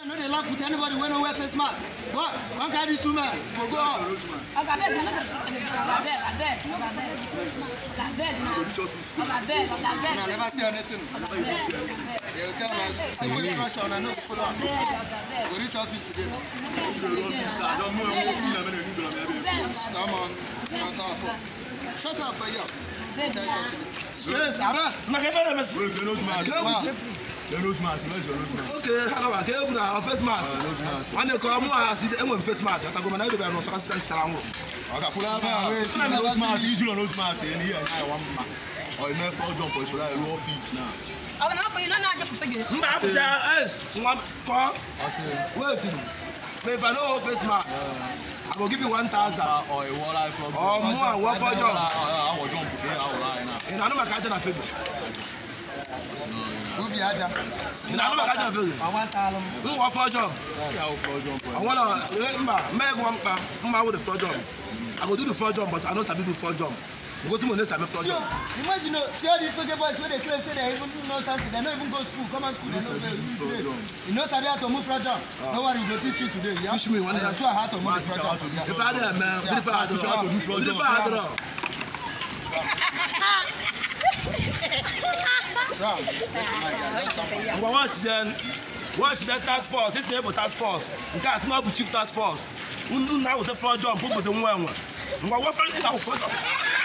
No, they laugh with anybody when no wear face mask. What? One carry these two men. Go up. I never see anything. They'll tell us, say we crush on and not full on. We reach office today. Come on, shut up. Shut up for you. Yes, arrest. Okay, how about a face mask? And the come and face mask. I go and I was saying, okay, full of nose mask, you nose mask, and here I want or never fall jump for should I raw feet now. I'm not for you, not just for you. One call. Waiting. If I know face mask, I will give you 1,000 or a wall from or more. What for jump? I will jump here. And I know my catching a figure. Who be Aja? And I know my catching a figure. I want Salem. Who want for jump? I want to remember, make one with the floor jump. I will do the floor jump, but I know some people floor jump. Because someone else have a floor jump. Imagine, see all these fucking boys where they claim say they even know something. They don't even go to school. Come on school. They know you know Sabi how to move floor jump. No worry, we'll teach you today. Yeah? Teach me one day. I'm sure how to move floor jump. If I did, man, if I watch that task force, it's the task force. You can't smell the chief task force. Who now was a floor jump, who was a one. What